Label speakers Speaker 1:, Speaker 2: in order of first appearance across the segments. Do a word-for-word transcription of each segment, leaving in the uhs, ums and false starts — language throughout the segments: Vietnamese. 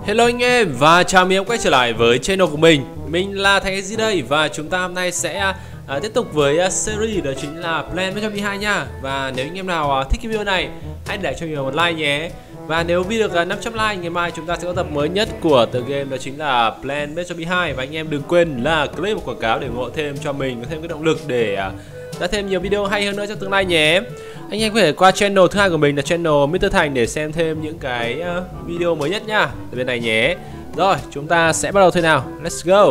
Speaker 1: Hello anh em và chào mừng em quay trở lại với channel của mình. Mình là Thành ét gi đây và chúng ta hôm nay sẽ uh, tiếp tục với uh, series đó chính là Plan một hai nha. Và nếu anh em nào uh, thích cái video này, hãy để cho mình một like nhé. Và nếu video được uh, năm trăm like, ngày mai chúng ta sẽ có tập mới nhất của tựa game đó chính là Plan một hai. Và anh em đừng quên là click một quảng cáo để ủng hộ thêm cho mình, có thêm cái động lực để uh, ra thêm nhiều video hay hơn nữa trong tương lai nhé. Anh em có thể qua channel thứ hai của mình là channel mít tơ Thành để xem thêm những cái uh, video mới nhất nha, từ bên này nhé. Rồi, chúng ta sẽ bắt đầu thôi nào. Let's go.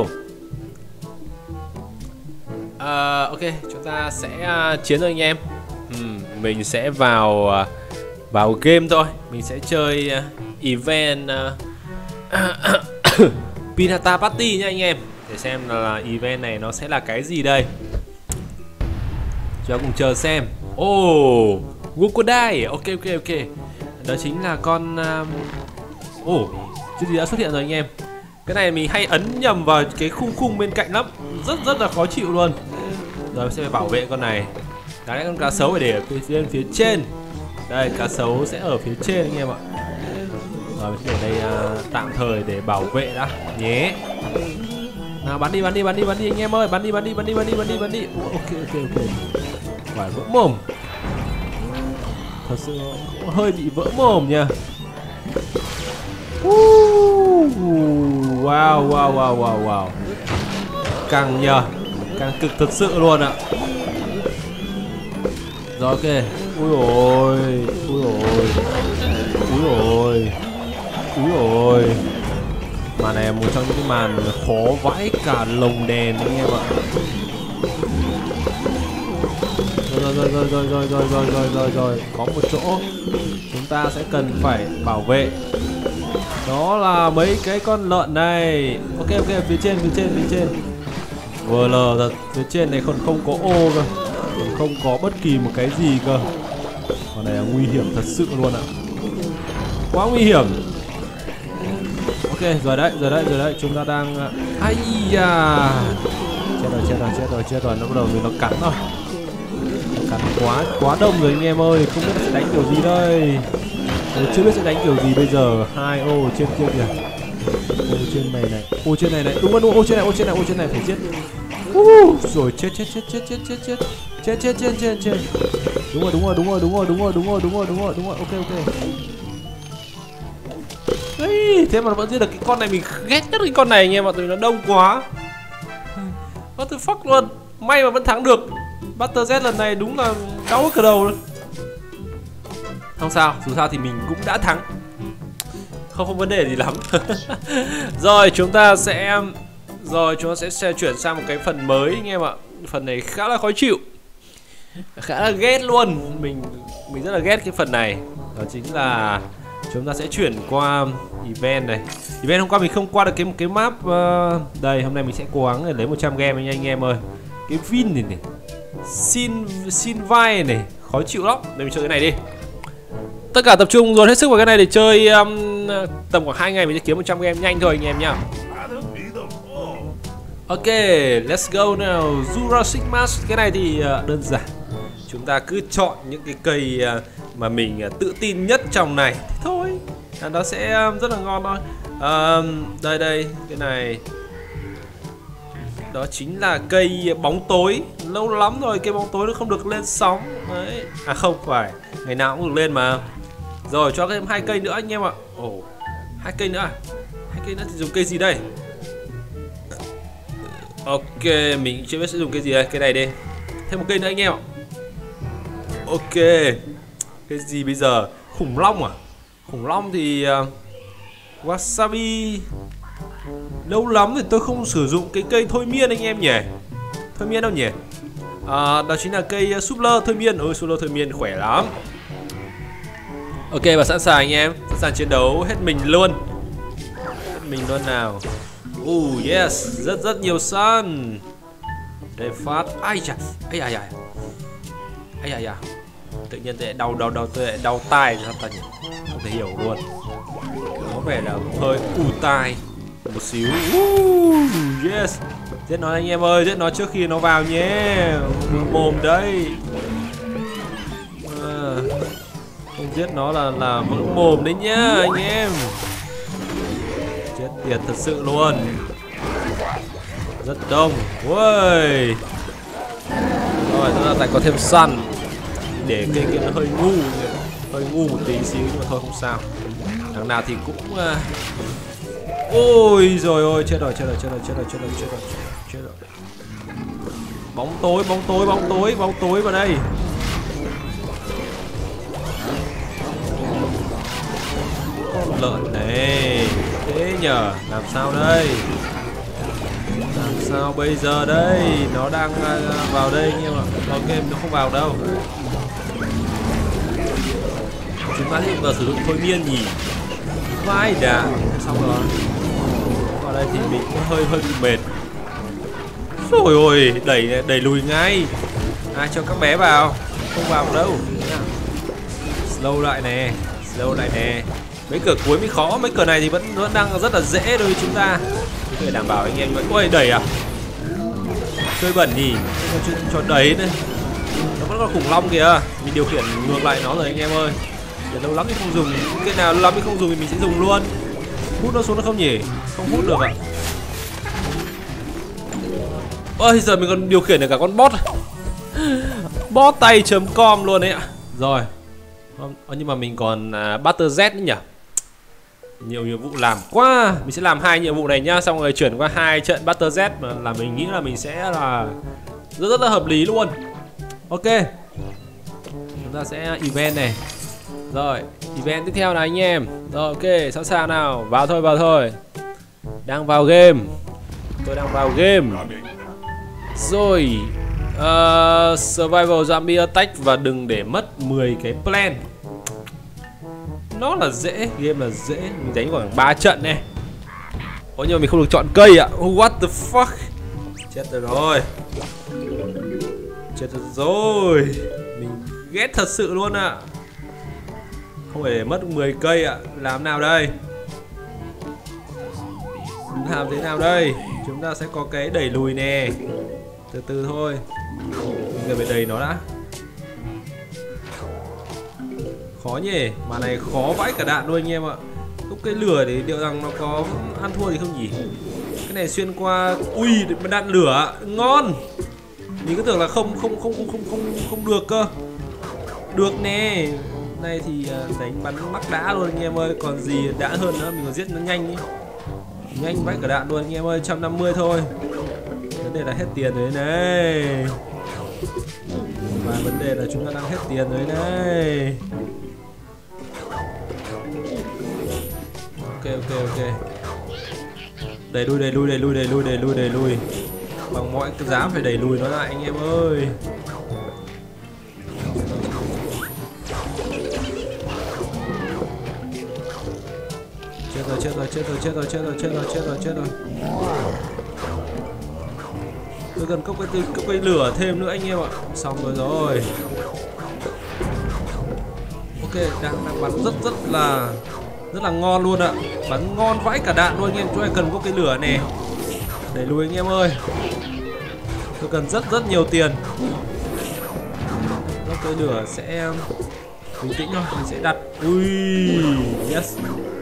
Speaker 1: uh, Ok, chúng ta sẽ uh, chiến rồi anh em. uhm, Mình sẽ vào uh, vào game thôi. Mình sẽ chơi uh, event uh, Pinata Party nha anh em, để xem là event này nó sẽ là cái gì đây. Chúng ta cùng chờ xem. Oh, Crocodile. Ok ok ok. Đó chính là con Ồ, um... oh, chứ gì đã xuất hiện rồi anh em. Cái này mình hay ấn nhầm vào cái khung khung bên cạnh lắm, rất rất là khó chịu luôn. Rồi sẽ phải bảo vệ con này. Đáng lẽ con cá sấu phải để ở phía, phía trên. Đây, cá sấu sẽ ở phía trên anh em ạ. Rồi mình sẽ để đây uh, tạm thời để bảo vệ đã nhé. Nào bắn đi bắn đi bắn đi bắn đi anh em ơi, bắn đi bắn đi bắn đi bắn đi bắn đi bắn đi. Ok ok ok. Phải vỡ mồm. Thật sự hơi bị vỡ mồm nha. Wow wow wow wow wow. Càng nhờ, càng cực thật sự luôn ạ. Rồi ok. Ui ôi, ui ôi, ui ôi, ui ôi. Màn này một trong những cái màn khó vãi cả lồng đèn anh em ạ. Rồi rồi rồi rồi rồi rồi rồi rồi rồi rồi có một chỗ chúng ta sẽ cần phải bảo vệ, đó là mấy cái con lợn này. Ok ok, phía trên phía trên phía trên vờ lờ thật, phía trên này còn không có ô cơ, còn không có bất kỳ một cái gì cơ. Con này là nguy hiểm thật sự luôn ạ, quá nguy hiểm. Ok rồi đấy rồi đấy rồi đấy, chúng ta đang ai da, chết rồi chết rồi chết rồi chết rồi, nó bắt đầu nó cắn rồi. Cắn quá quá đông rồi anh em ơi, không biết sẽ đánh kiểu gì đây. Tôi chưa biết sẽ đánh kiểu gì bây giờ. Hai ô trên kia kìa, ô trên này này, ô trên này này, đúng rồi đúng rồi, ô trên này ô trên này ô trên này phải chết. Uh, rồi chết chết chết chết chết chết chết chết chết chết chết chết. Đúng rồi đúng rồi đúng rồi đúng rồi đúng rồi đúng rồi đúng rồi đúng rồi đúng rồi. Ok ok. Ấy, thế mà nó vẫn giết được cái con này, mình ghét nhất cái con này anh em ạ, tại vì nó đông quá. What the fuck luôn. May mà vẫn thắng được. Butter Z lần này đúng là đau cả đầu luôn. Không sao, dù sao thì mình cũng đã thắng, không không vấn đề gì lắm. Rồi chúng ta sẽ rồi chúng ta sẽ, sẽ chuyển sang một cái phần mới anh em ạ. Phần này khá là khó chịu, khá là ghét luôn. Mình mình rất là ghét cái phần này. Đó chính là chúng ta sẽ chuyển qua event này. Event hôm qua mình không qua được cái cái map uh, đây, hôm nay mình sẽ cố gắng để lấy một trăm game anh, anh em ơi. Cái Vin này này, xin xin vai này khó chịu lắm. Để mình chơi cái này đi. Tất cả tập trung dồn hết sức vào cái này để chơi um, tầm khoảng hai ngày mình sẽ kiếm một trăm game nhanh thôi anh em nhá. Ok, let's go nào. Jurassic Mask, cái này thì uh, đơn giản. Chúng ta cứ chọn những cái cây uh, mà mình uh, tự tin nhất trong này thì thôi, à, nó sẽ um, rất là ngon thôi. Uh, đây đây, cái này đó chính là cây bóng tối. Lâu lắm rồi cây bóng tối nó không được lên sóng đấy. À không phải, ngày nào cũng được lên mà. Rồi cho thêm hai cây nữa anh em ạ. Ồ, oh, hai cây nữa à? Hai cây nữa thì dùng cây gì đây? Ok, mình chưa biết sẽ dùng cây gì đây. Cây này đi. Thêm một cây nữa anh em ạ. Ok. Cái gì bây giờ? Khủng long à? Khủng long thì uh, wasabi. Lâu lắm thì tôi không sử dụng cái cây thôi miên anh em nhỉ. Thôi miên đâu nhỉ? À, đó chính là cây súp lơ thôi miên. Ôi, súp lơ thôi miên khỏe lắm. Ok và sẵn sàng anh em, sẵn sàng chiến đấu hết mình luôn. Hết mình luôn nào. Oh yes, rất rất nhiều sun. Để phát. Ai chà, ai à à. Ai à à. Tự nhiên tôi đau đau đau tôi đau tai sao ta nhỉ? Không thể hiểu luôn. Có vẻ là hơi ù tai một xíu. Uh, yes. Giết nó anh em ơi, giết nó trước khi nó vào nhé. Mồm đấy. À, không giết nó là là vỡ mồm đấy nhá anh em. Chết tiệt thật sự luôn. Rất đông. Ui. Rồi chúng ta lại có thêm săn. Để cây kia nó hơi ngu, hơi ngu một tí xíu nhưng mà thôi không sao. Đằng nào thì cũng uh... ôi rồi ôi, chết rồi chết rồi chết rồi chết rồi chết rồi chết rồi chết rồi. Bóng tối bóng tối bóng tối bóng tối vào đây. Con lợn này thế nhờ, làm sao đây, làm sao bây giờ đây? Nó đang uh, vào đây nhưng mà ok nó không vào đâu. Chúng ta sẽ vừa sử dụng thôi miên nhỉ? Vai đã xong rồi. Vào đây thì mình hơi hơi bị mệt. Rồi ôi, đẩy đẩy lùi ngay. À, cho các bé vào, không vào đâu. Slow lại nè, slow lại nè. Mấy cửa cuối mới khó, mấy cửa này thì vẫn vẫn đang rất là dễ đối với chúng ta. Chúng phải đảm bảo anh em vậy. Ôi đẩy à? Chơi bẩn nhỉ? Cho, cho đẩy nữa. Nó vẫn còn khủng long kìa. Mình điều khiển ngược lại nó rồi anh em ơi. Để lâu lắm thì không dùng, cái nào lâu lắm thì không dùng thì mình sẽ dùng luôn. Hút nó xuống nó không nhỉ? Không hút được ạ. Ôi giờ mình còn điều khiển được cả con bot bot tay chấm com luôn đấy ạ. Rồi. Nhưng mà mình còn uh, Butter Z nữa nhỉ? Nhiều nhiệm vụ làm quá. Mình sẽ làm hai nhiệm vụ này nhá, xong rồi chuyển qua hai trận Butter Z mà là mình nghĩ là mình sẽ là rất rất là hợp lý luôn. Ok. Chúng ta sẽ event này. Rồi, event tiếp theo này anh em. Rồi ok, sẵn sàng nào. Vào thôi, vào thôi. Đang vào game. Tôi đang vào game. Rồi uh, Survival Zombie Attack. Và đừng để mất mười cái plan. Nó là dễ, game là dễ. Mình đánh khoảng ba trận này. Ủa nhưng mà mình không được chọn cây ạ. What the fuck. Chết rồi. Chết rồi. Mình ghét thật sự luôn ạ. Không phải để mất mười cây ạ. Làm nào đây? Làm thế nào đây? Chúng ta sẽ có cái đẩy lùi nè. Từ từ thôi. Mình phải đẩy nó đã. Khó nhỉ? Mà này khó vãi cả đạn luôn anh em ạ. Lúc cái lửa để liệu rằng nó có ăn thua thì không nhỉ? Cái này xuyên qua. Ui, đạn lửa ngon. Mình cứ tưởng là không không không không không không không được cơ. Được nè. Này thì đánh bắn mắc đã luôn anh em ơi. Còn gì đã hơn nữa, mình còn giết nó nhanh ý. Nhanh vãi cả đạn luôn anh em ơi. Một trăm năm mươi thôi. Vấn đề là hết tiền rồi này. Và vấn đề là chúng ta đang hết tiền rồi này. Ok ok ok. Đẩy lui đẩy lui đẩy lui đẩy lui đẩy lui đẩy lui. Bằng mọi cái giá phải đẩy lùi nó lại anh em ơi. Chết rồi chết rồi chết rồi chết rồi chết rồi chết rồi chết rồi chết rồi. Tôi cần cốc cái cốc cái lửa thêm nữa anh em ạ. Xong rồi rồi. Ok, đang đang bắn rất rất là rất là ngon luôn ạ. Bắn ngon vãi cả đạn luôn anh em. Chúng ta cần cốc cái lửa nè. Đẩy lùi anh em ơi. Tôi cần rất rất nhiều tiền. Cốc cái lửa sẽ bình tĩnh thôi, mình sẽ đặt. Ui, yes.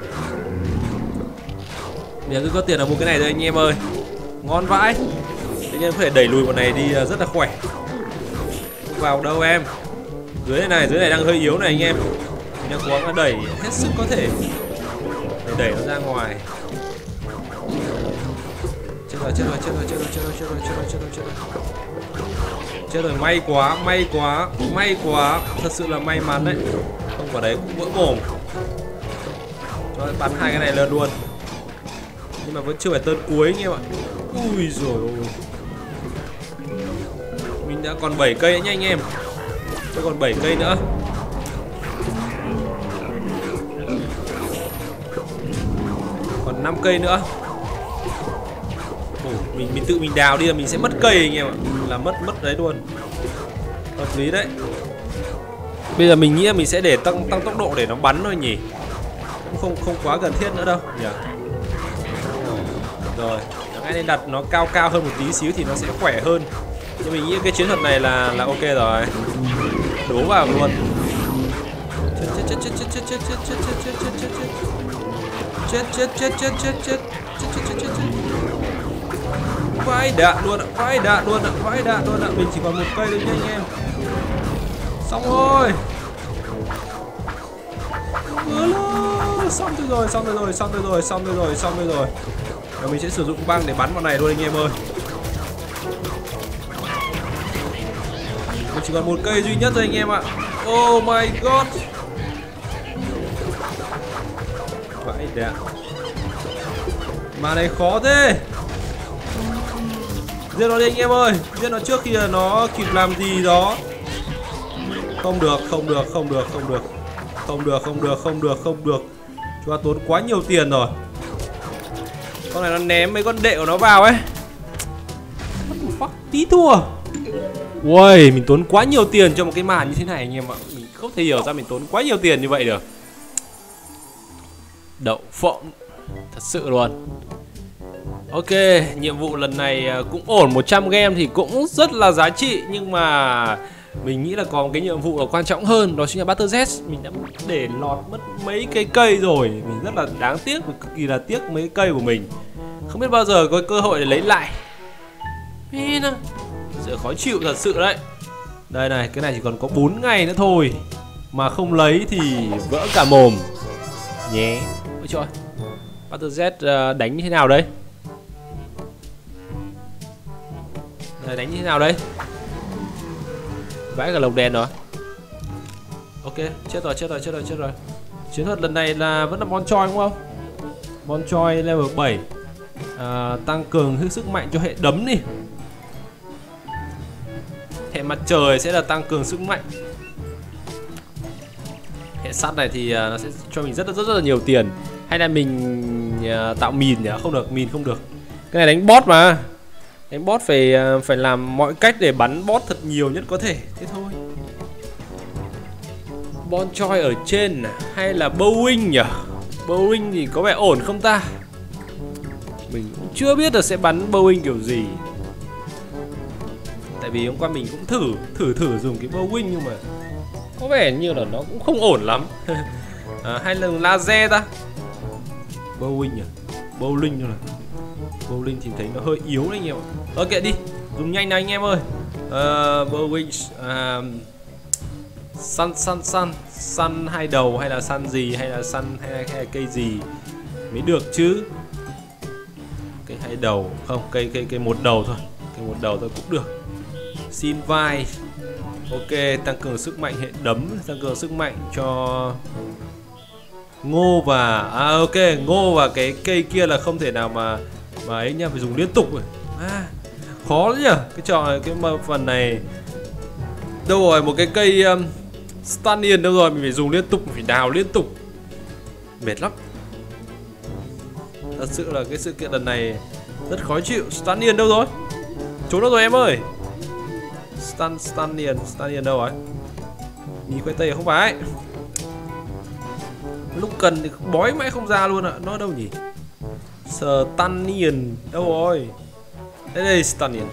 Speaker 1: Bây giờ cứ có tiền là mua cái này thôi anh em ơi. Ngon vãi. Anh em có thể đẩy lùi bọn này đi rất là khỏe. Không vào đâu em. Dưới này này, dưới này đang hơi yếu này anh em. Mình đang cố gắng đẩy hết sức có thể để đẩy nó ra ngoài. Chết rồi, chết rồi, chết rồi, chết rồi, chết rồi, chết rồi, chết rồi, chết rồi, chết rồi. Chết rồi, may quá, may quá, may quá. Thật sự là may mắn đấy. Không vào đấy cũng vỡ mồm. Cho bắn hai cái này lên luôn. Nhưng mà vẫn chưa phải tơn cuối anh em ạ. Ui rồi ôi. Mình đã còn bảy cây nữa nha anh em. Tôi còn bảy cây nữa. Còn năm cây nữa. Ủa, mình mình tự mình đào đi là mình sẽ mất cây anh em ạ. Là mất mất đấy luôn. Hợp lý đấy. Bây giờ mình nghĩ là mình sẽ để tăng tăng tốc độ để nó bắn thôi nhỉ. Cũng không không quá cần thiết nữa đâu nhỉ. Rồi, ngay nên đặt nó cao cao hơn một tí xíu thì nó sẽ khỏe hơn. Nhưng mình nghĩ cái chiến thuật này là là ok rồi. Đố vào luôn. Chết chết chết chết chết chết chết chết chết chết chết chết chết. chết chết chết chết chết chết chết chết chết chết chết. Vãi đạn luôn ạ, vãi đạn luôn ạ, vãi đạn luôn ạ. Mình chỉ còn một cây thôi nha anh em. Xong rồi. Xong rồi, xong rồi, xong rồi, xong rồi, xong rồi, rồi. Và mình sẽ sử dụng băng để bắn vào này luôn anh em ơi. Mình chỉ còn một cây duy nhất thôi anh em ạ. Oh my god. Vãi đạn. Mà này khó thế. Giết nó đi anh em ơi. Giết nó trước khi nó kịp làm gì đó. Không được, không được, không được, không được. Không được, không được, không được, không được. Chúng ta tốn quá nhiều tiền rồi. Con này nó ném mấy con đệ của nó vào ấy. Fuck, tí thua. Ui, mình tốn quá nhiều tiền cho một cái màn như thế này anh em ạ. Mình không thể hiểu ra mình tốn quá nhiều tiền như vậy được. Đậu phộng. Thật sự luôn. Ok, nhiệm vụ lần này cũng ổn. Một trăm game thì cũng rất là giá trị. Nhưng mà mình nghĩ là có một cái nhiệm vụ là quan trọng hơn. Đó chính là Battle Z. Mình đã để lọt mất mấy cái cây rồi. Mình rất là đáng tiếc, cực kỳ là tiếc mấy cái cây của mình. Không biết bao giờ có cơ hội để lấy lại. Sự khó chịu thật sự đấy. Đây này, cái này chỉ còn có bốn ngày nữa thôi. Mà không lấy thì vỡ cả mồm nhé. Ôi trời, Battle Z đánh như thế nào đây? Đây, đánh như thế nào đây? Vãi cả lồng đèn rồi. Ok, chết rồi, chết rồi, chết rồi, chết rồi. Chiến thuật lần này là vẫn là Bon Choi đúng không? Bon Choi level bảy, à, tăng cường sức mạnh cho hệ đấm đi. Hệ mặt trời sẽ là tăng cường sức mạnh. Hệ sắt này thì uh, nó sẽ cho mình rất rất rất là nhiều tiền. Hay là mình uh, tạo mìn nhỉ? Không được, mìn không được. Cái này đánh boss mà. Đánh boss phải uh, phải làm mọi cách để bắn boss thật nhiều nhất có thể. Thế thôi. Bon Choi ở trên hay là Boeing nhỉ? Boeing thì có vẻ ổn không ta? Mình cũng chưa biết là sẽ bắn Boeing kiểu gì. Tại vì hôm qua mình cũng thử thử thử dùng cái Boeing nhưng mà có vẻ như là nó cũng không ổn lắm. À, hay là laser ta? Boeing nhỉ? Bowling rồi. Bowling thì thấy nó hơi yếu đấy anh em ạ. Ok đi, dùng nhanh này anh em ơi. Uh, Boeing uh, Sun Sun Sun Sun hai đầu hay là Sun gì hay là Sun hay là, hay là cây gì mới được chứ? Cây hai đầu không, cây cây cây một đầu thôi, cây một đầu thôi cũng được. Xin vai. Ok, tăng cường sức mạnh hệ đấm, tăng cường sức mạnh cho Ngô và à ok, Ngô và cái cây kia là không thể nào mà mà ấy nha, phải dùng liên tục rồi. À, khó lắm nhỉ, cái trò cái phần này. Đâu rồi, một cái cây um, Stanion đâu rồi, mình phải dùng liên tục, mình phải đào liên tục. Mệt lắm. Thật sự là cái sự kiện lần này rất khó chịu. Stanion đâu rồi? Trốn đâu rồi em ơi? Stan Stanion, Stanion đâu rồi? Mì khoai tây không phải. Lúc cần thì bói mãi không ra luôn ạ. Nó đâu nhỉ? Stanion đâu rồi? Đây đây, Stanion.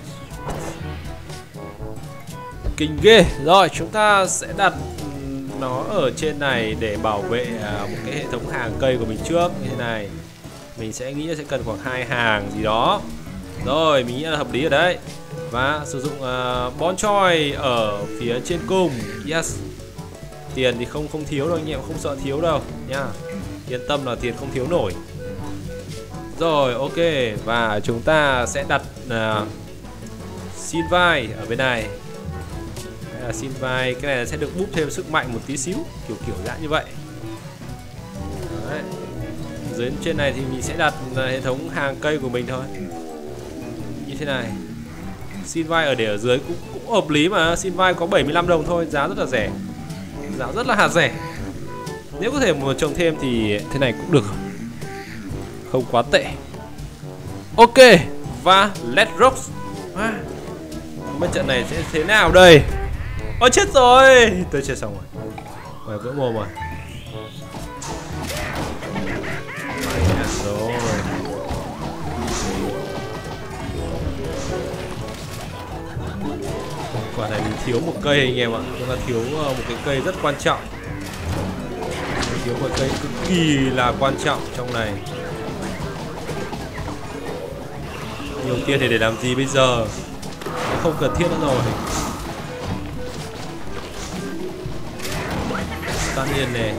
Speaker 1: Kinh ghê. Rồi, chúng ta sẽ đặt nó ở trên này để bảo vệ một cái hệ thống hàng cây của mình trước như thế này. Mình sẽ nghĩ sẽ cần khoảng hai hàng gì đó. Rồi, mình nghĩ là hợp lý ở đấy. Và sử dụng uh, Bon Choi ở phía trên cùng. Yes. Tiền thì không không thiếu đâu anh em, không sợ thiếu đâu nha. Yên tâm là tiền không thiếu nổi. Rồi, ok. Và chúng ta sẽ đặt uh, xin vai ở bên này. Đây là xin vai, cái này sẽ được búp thêm sức mạnh một tí xíu, kiểu kiểu dạng như vậy. Đấy. Dưới trên này thì mình sẽ đặt hệ thống hàng cây của mình thôi. Như thế này. Xin vai ở để ở dưới cũng, cũng hợp lý mà. Xin vai có bảy mươi lăm đồng thôi, giá rất là rẻ. Giá rất là hạt rẻ. Nếu có thể một trồng thêm thì thế này cũng được, không quá tệ. Ok. Và let's rock. À, không biết trận này sẽ thế nào đây. Ôi chết rồi. Tôi chết xong rồi. Ngoài vỡ mồm rồi. Rồi. Quả này mình thiếu một cây anh em ạ. Chúng ta thiếu một cái cây rất quan trọng. thiếu một cây cực kỳ là quan trọng trong này. Nhiều tiền thì để làm gì bây giờ? Không cần thiết nữa rồi. Stun yên này.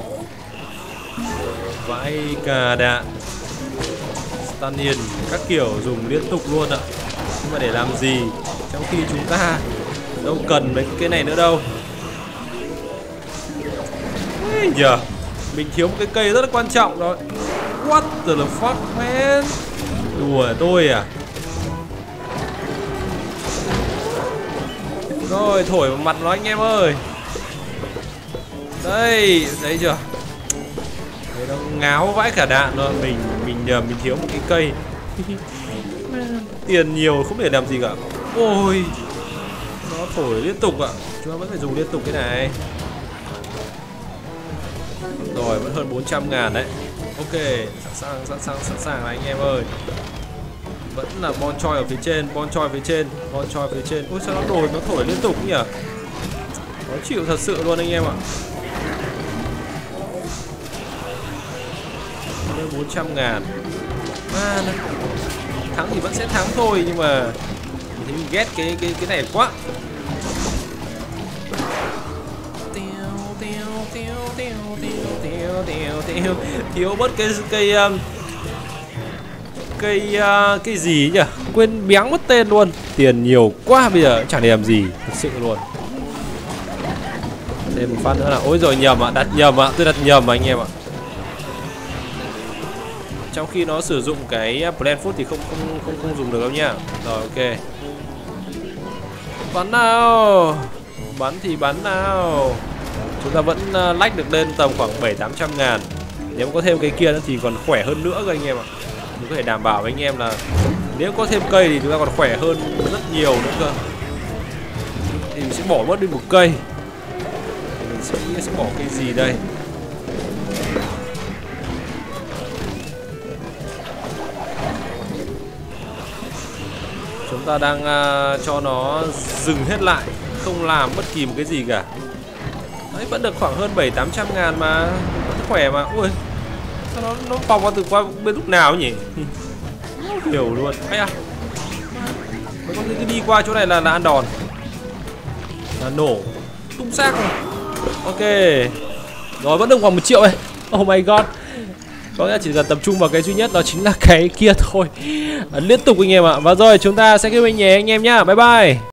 Speaker 1: Vãi cả đạn. Stun yên các kiểu dùng liên tục luôn ạ. Nhưng mà để làm gì? Trong khi chúng ta đâu cần mấy cái này nữa đâu. Nhờ mình thiếu một cái cây rất là quan trọng đó. What the fuck man? Đùa tôi à? Rồi thổi vào mặt nó anh em ơi. Đây, thấy chưa? Đấy, nó ngáo vãi cả đạn rồi. Mình mình nhờ mình thiếu một cái cây. Tiền nhiều không để làm gì cả. Ôi, nó thổi liên tục ạ. Chúng ta vẫn phải dùng liên tục cái này. Rồi vẫn hơn bốn trăm ngàn đấy. Ok, sẵn sàng, sẵn sàng, sẵn sàng này anh em ơi. Vẫn là bon choi ở phía trên, bon choi phía trên, bon choi phía trên. Ôi sao nó đổi, nó thổi liên tục nhỉ? Khó chịu thật sự luôn anh em ạ. Hơn bốn trăm ngàn. À, thắng thì vẫn sẽ thắng thôi, nhưng mà mình thấy ghét cái cái cái này quá. Thiếu bớt cái cây cây uh, cái gì nhỉ? Quên béng mất tên luôn. Tiền nhiều quá bây giờ chẳng để làm gì thực sự luôn. Thêm một phát nữa là ôi rồi nhầm ạ, đặt nhầm ạ, tôi đặt nhầm à, anh em ạ. Trong khi nó sử dụng cái plant food thì không không không không dùng được đâu nha. Rồi ok. Bắn nào. Bắn thì bắn nào. Chúng ta vẫn uh, lách được lên tầm khoảng bảy tám trăm ngàn. Nếu có thêm cái kia nữa thì còn khỏe hơn nữa các anh em ạ. Mình có thể đảm bảo với anh em là nếu có thêm cây thì chúng ta còn khỏe hơn rất nhiều nữa cơ. Thì mình sẽ bỏ mất đi một cây. Thì mình sẽ, sẽ bỏ cây gì đây? Chúng ta đang uh, cho nó dừng hết lại, không làm bất kỳ một cái gì cả. Đấy, vẫn được khoảng hơn bảy tám trăm ngàn mà, vẫn khỏe mà. Ui, sao nó nó vòng qua từ qua bên lúc nào nhỉ? Không hiểu luôn. Ây à, mấy con cứ đi qua chỗ này là là ăn đòn, là nổ tung xác rồi. Ok, rồi vẫn được khoảng một triệu này. Oh my god. Có nghĩa là chỉ cần tập trung vào cái duy nhất đó chính là cái kia thôi. Liên tục anh em ạ. Và rồi chúng ta sẽ kết thúc nhé anh em nhá. Bye bye.